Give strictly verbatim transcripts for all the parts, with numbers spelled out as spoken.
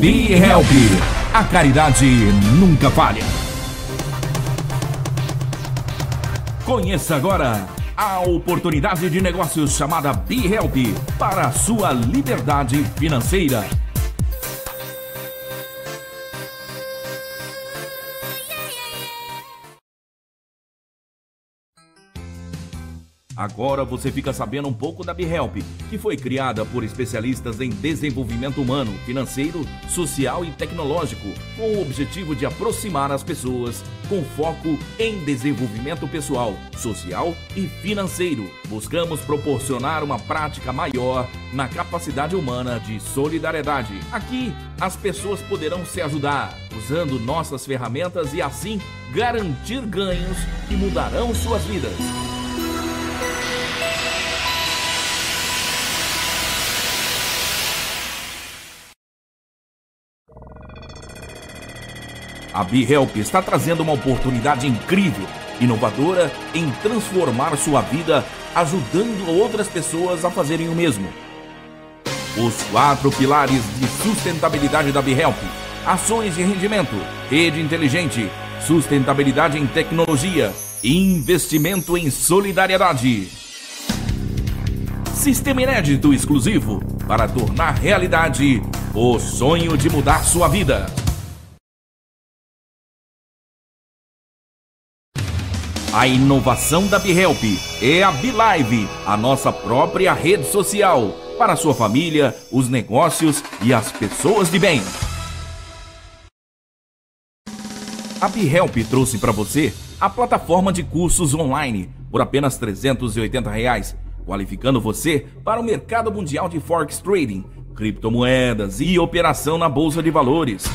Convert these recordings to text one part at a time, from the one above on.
BeHelp, a caridade nunca falha. Conheça agora a oportunidade de negócios chamada BeHelp para a sua liberdade financeira. Agora você fica sabendo um pouco da BeHelp, que foi criada por especialistas em desenvolvimento humano, financeiro, social e tecnológico, com o objetivo de aproximar as pessoas com foco em desenvolvimento pessoal, social e financeiro. Buscamos proporcionar uma prática maior na capacidade humana de solidariedade. Aqui, as pessoas poderão se ajudar, usando nossas ferramentas e assim garantir ganhos que mudarão suas vidas. A BeHelp está trazendo uma oportunidade incrível, inovadora em transformar sua vida, ajudando outras pessoas a fazerem o mesmo. Os quatro pilares de sustentabilidade da BeHelp: ações de rendimento, rede inteligente, sustentabilidade em tecnologia e investimento em solidariedade. Sistema inédito exclusivo para tornar realidade o sonho de mudar sua vida. A inovação da BeHelp é a BeLive, a nossa própria rede social, para a sua família, os negócios e as pessoas de bem. A BeHelp trouxe para você a plataforma de cursos online por apenas trezentos e oitenta reais, qualificando você para o mercado mundial de Forex Trading, criptomoedas e operação na Bolsa de Valores.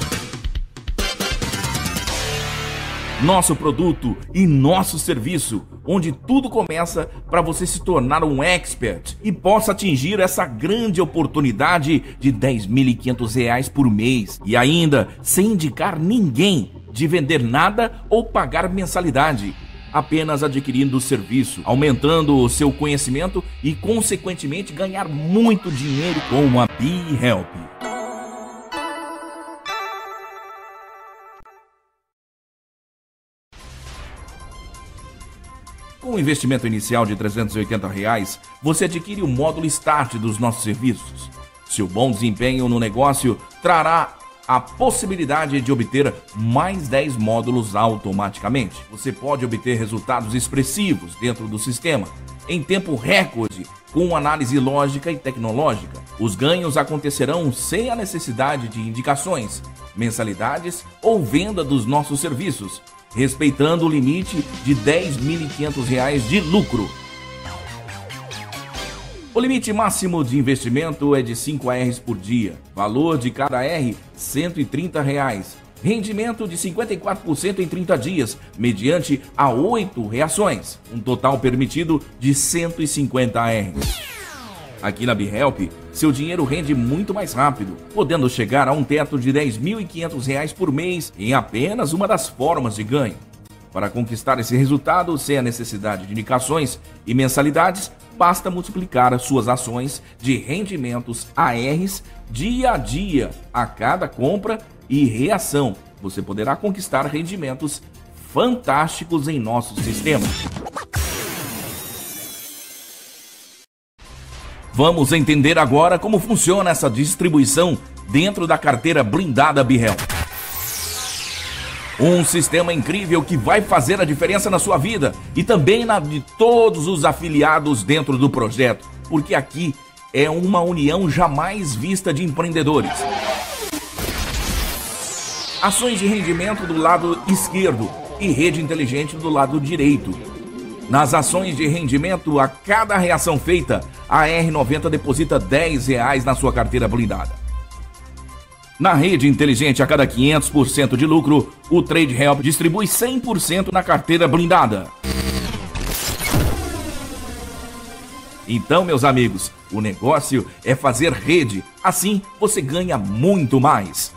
Nosso produto e nosso serviço, onde tudo começa para você se tornar um expert e possa atingir essa grande oportunidade de dez mil e quinhentos reais por mês. E ainda sem indicar ninguém de vender nada ou pagar mensalidade, apenas adquirindo o serviço, aumentando o seu conhecimento e consequentemente ganhar muito dinheiro com a BeHelp. Com um investimento inicial de trezentos e oitenta reais, você adquire o módulo Start dos nossos serviços. Seu bom desempenho no negócio trará a possibilidade de obter mais dez módulos automaticamente. Você pode obter resultados expressivos dentro do sistema, em tempo recorde, com análise lógica e tecnológica. Os ganhos acontecerão sem a necessidade de indicações, mensalidades ou venda dos nossos serviços, respeitando o limite de dez mil e quinhentos reais de lucro. O limite máximo de investimento é de cinco A Rs por dia, valor de cada R cento e trinta reais, rendimento de cinquenta e quatro por cento em trinta dias, mediante a oito reações, um total permitido de cento e cinquenta A Rs. Aqui na BeHelp, seu dinheiro rende muito mais rápido, podendo chegar a um teto de dez mil e quinhentos reais por mês em apenas uma das formas de ganho. Para conquistar esse resultado sem a necessidade de indicações e mensalidades, basta multiplicar as suas ações de rendimentos A Rs dia a dia a cada compra e reação. Você poderá conquistar rendimentos fantásticos em nosso sistema. Vamos entender agora como funciona essa distribuição dentro da carteira blindada BeHelp. Um sistema incrível que vai fazer a diferença na sua vida e também na de todos os afiliados dentro do projeto, porque aqui é uma união jamais vista de empreendedores. Ações de rendimento do lado esquerdo e rede inteligente do lado direito. Nas ações de rendimento, a cada reação feita, a R noventa deposita dez reais na sua carteira blindada. Na rede inteligente, a cada quinhentos por cento de lucro, o TradeHelp distribui cem por cento na carteira blindada. Então, meus amigos, o negócio é fazer rede, assim você ganha muito mais.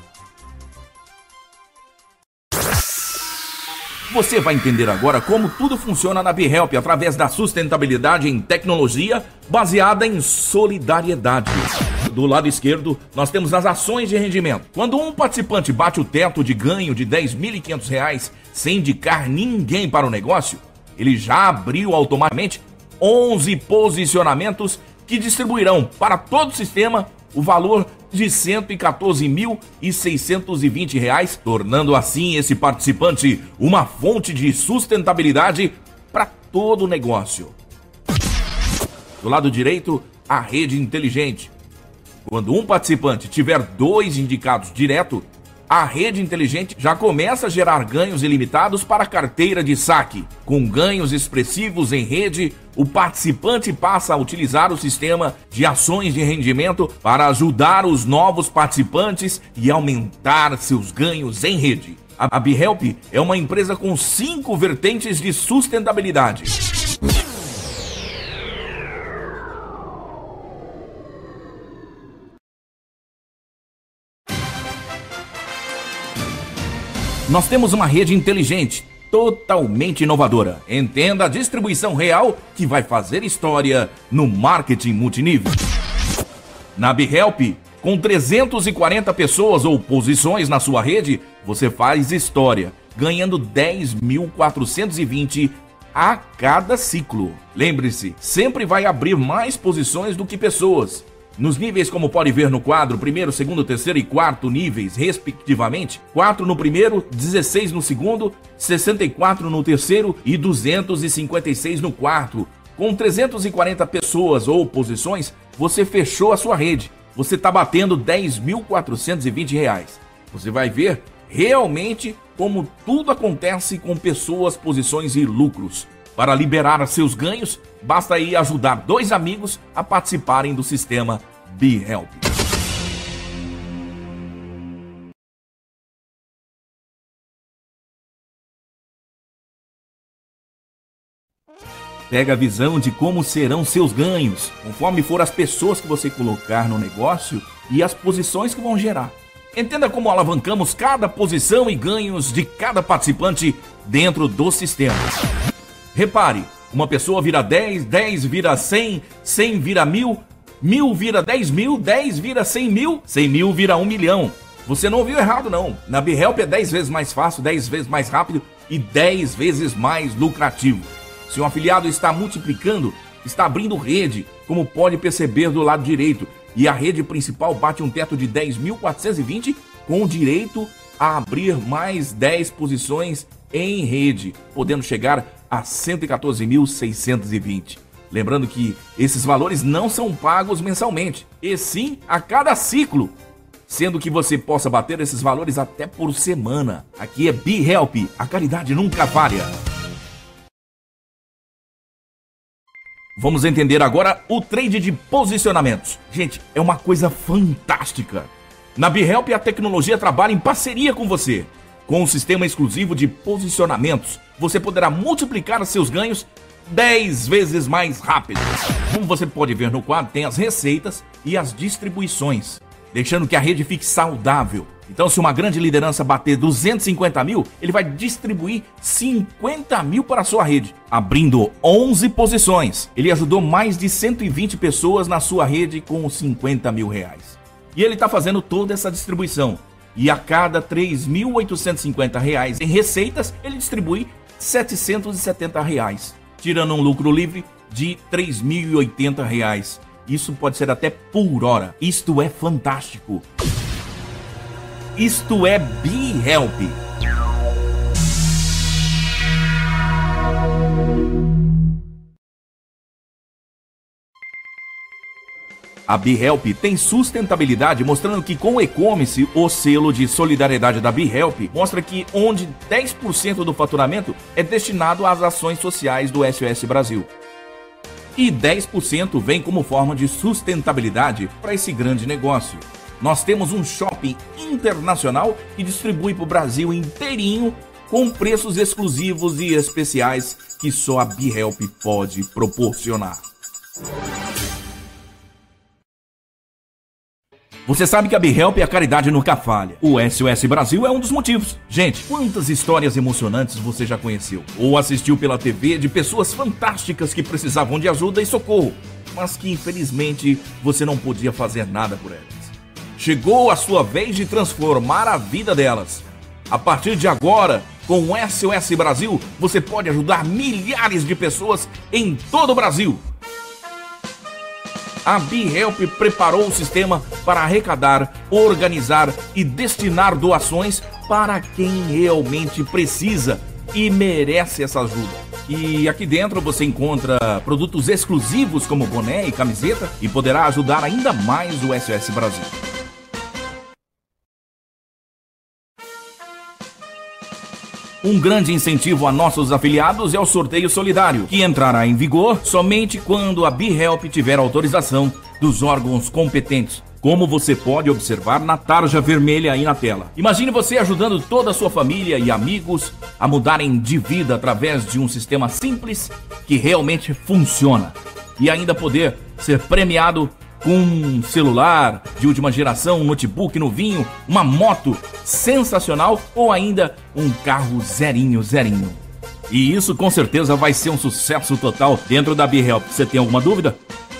Você vai entender agora como tudo funciona na BeHelp através da sustentabilidade em tecnologia baseada em solidariedade. do lado esquerdo, nós temos as ações de rendimento. Quando um participante bate o teto de ganho de dez mil e quinhentos reais sem indicar ninguém para o negócio, ele já abriu automaticamente onze posicionamentos que distribuirão para todo o sistema o valor de cento e quatorze mil e seiscentos e vinte reais, tornando assim esse participante uma fonte de sustentabilidade para todo o negócio. Do lado direito, a rede inteligente. Quando um participante tiver dois indicados direto, a rede inteligente já começa a gerar ganhos ilimitados para a carteira de saque. Com ganhos expressivos em rede, o participante passa a utilizar o sistema de ações de rendimento para ajudar os novos participantes e aumentar seus ganhos em rede. A BeHelp é uma empresa com cinco vertentes de sustentabilidade. Nós temos uma rede inteligente, totalmente inovadora. Entenda a distribuição real que vai fazer história no marketing multinível. Na BeHelp, com trezentas e quarenta pessoas ou posições na sua rede, você faz história, ganhando dez mil quatrocentos e vinte a cada ciclo. Lembre-se, sempre vai abrir mais posições do que pessoas. Nos níveis, como pode ver no quadro, primeiro, segundo, terceiro e quarto níveis, respectivamente, quatro no primeiro, dezesseis no segundo, sessenta e quatro no terceiro e duzentos e cinquenta e seis no quarto. Com trezentas e quarenta pessoas ou posições, você fechou a sua rede. Você está batendo dez mil quatrocentos e vinte reais. Você vai ver realmente como tudo acontece com pessoas, posições e lucros. Para liberar seus ganhos, basta aí ajudar dois amigos a participarem do sistema BeHelp. Pega a visão de como serão seus ganhos, conforme for as pessoas que você colocar no negócio e as posições que vão gerar. Entenda como alavancamos cada posição e ganhos de cada participante dentro do sistema. Repare, uma pessoa vira dez, dez vira cem, cem vira mil, mil vira dez mil, dez vira cem mil, cem mil vira um milhão. Você não ouviu errado não. Na BeHelp é dez vezes mais fácil, dez vezes mais rápido e dez vezes mais lucrativo. Se um afiliado está multiplicando, está abrindo rede, como pode perceber do lado direito, e a rede principal bate um teto de dez mil quatrocentos e vinte com direito a abrir mais dez posições em rede, podendo chegar a cento e quatorze mil seiscentos e vinte. Lembrando que esses valores não são pagos mensalmente, e sim a cada ciclo, sendo que você possa bater esses valores até por semana. Aqui é BeHelp, a caridade nunca falha. Vamos entender agora o trade de posicionamentos. Gente, é uma coisa fantástica. Na BeHelp a tecnologia trabalha em parceria com você. Com um sistema exclusivo de posicionamentos, você poderá multiplicar seus ganhos dez vezes mais rápido. Como você pode ver no quadro, tem as receitas e as distribuições, deixando que a rede fique saudável. Então, se uma grande liderança bater duzentos e cinquenta mil, ele vai distribuir cinquenta mil para a sua rede, abrindo onze posições. Ele ajudou mais de cento e vinte pessoas na sua rede com cinquenta mil reais. E ele está fazendo toda essa distribuição. E a cada três mil oitocentos e cinquenta reais em receitas, ele distribui setecentos e setenta reais, tirando um lucro livre de três mil e oitenta reais. Isso pode ser até por hora. Isto é fantástico. Isto é BeHelp. A BeHelp tem sustentabilidade, mostrando que com o e-commerce, o selo de solidariedade da BeHelp mostra que onde dez por cento do faturamento é destinado às ações sociais do S O S Brasil. E dez por cento vem como forma de sustentabilidade para esse grande negócio. Nós temos um shopping internacional que distribui para o Brasil inteirinho com preços exclusivos e especiais que só a BeHelp pode proporcionar. Você sabe que a BeHelp é a caridade nunca falha. O S O S Brasil é um dos motivos. Gente, quantas histórias emocionantes você já conheceu ou assistiu pela T V de pessoas fantásticas que precisavam de ajuda e socorro? mas que infelizmente você não podia fazer nada por elas. Chegou a sua vez de transformar a vida delas. A partir de agora, com o S O S Brasil, você pode ajudar milhares de pessoas em todo o Brasil. A BeHelp preparou o sistema para arrecadar, organizar e destinar doações para quem realmente precisa e merece essa ajuda. E aqui dentro você encontra produtos exclusivos como boné e camiseta e poderá ajudar ainda mais o S O S Brasil. Um grande incentivo a nossos afiliados é o sorteio solidário, que entrará em vigor somente quando a BeHelp tiver autorização dos órgãos competentes, como você pode observar na tarja vermelha aí na tela. Imagine você ajudando toda a sua família e amigos a mudarem de vida através de um sistema simples que realmente funciona e ainda poder ser premiado com um celular de última geração, um notebook novinho, uma moto sensacional ou ainda um carro zerinho, zerinho. E isso com certeza vai ser um sucesso total dentro da BeHelp. Você tem alguma dúvida?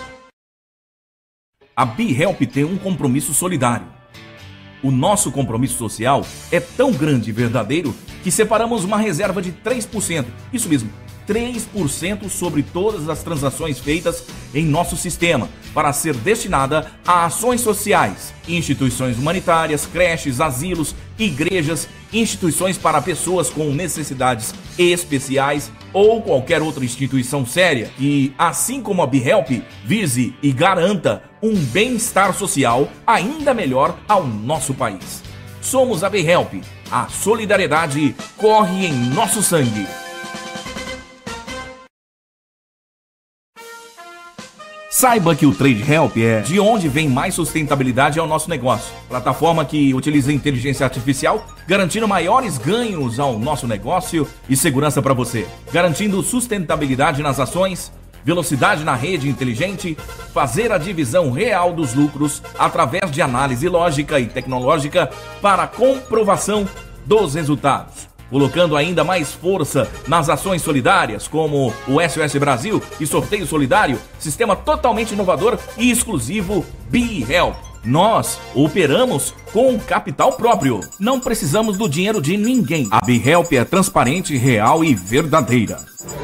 A BeHelp tem um compromisso solidário. O nosso compromisso social é tão grande e verdadeiro que separamos uma reserva de três por cento. Isso mesmo, três por cento sobre todas as transações feitas em nosso sistema para ser destinada a ações sociais, instituições humanitárias, creches, asilos, igrejas, instituições para pessoas com necessidades especiais ou qualquer outra instituição séria que, assim como a BeHelp, vise e garanta um bem-estar social ainda melhor ao nosso país. Somos a BeHelp. A solidariedade corre em nosso sangue. Saiba que o Trade Help é de onde vem mais sustentabilidade ao nosso negócio. Plataforma que utiliza inteligência artificial, garantindo maiores ganhos ao nosso negócio e segurança para você. Garantindo sustentabilidade nas ações, velocidade na rede inteligente, fazer a divisão real dos lucros através de análise lógica e tecnológica para comprovação dos resultados. Colocando ainda mais força nas ações solidárias, como o S O S Brasil e sorteio solidário, sistema totalmente inovador e exclusivo BeHelp. Nós operamos com capital próprio. Não precisamos do dinheiro de ninguém. A BeHelp é transparente, real e verdadeira.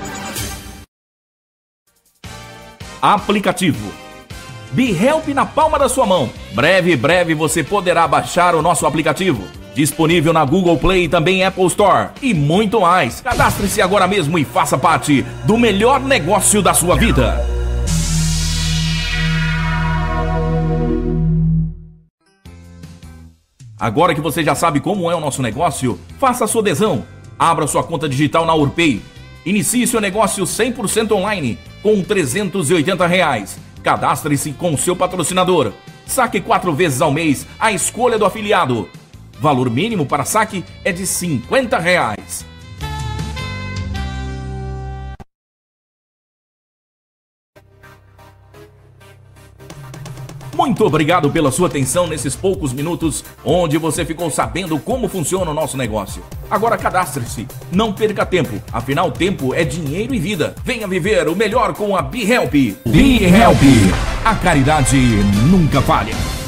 Aplicativo BeHelp na palma da sua mão. Breve, breve você poderá baixar o nosso aplicativo. Disponível na Google Play e também Apple Store. E muito mais. Cadastre-se agora mesmo e faça parte do melhor negócio da sua vida. Agora que você já sabe como é o nosso negócio, faça a sua adesão. Abra sua conta digital na Urpay. Inicie seu negócio cem por cento online com trezentos e oitenta reais. Cadastre-se com seu patrocinador. Saque quatro vezes ao mês a escolha do afiliado. Valor mínimo para saque é de cinquenta reais. Muito obrigado pela sua atenção nesses poucos minutos, onde você ficou sabendo como funciona o nosso negócio. Agora cadastre-se, não perca tempo, afinal tempo é dinheiro e vida. Venha viver o melhor com a BeHelp. BeHelp, a caridade nunca falha.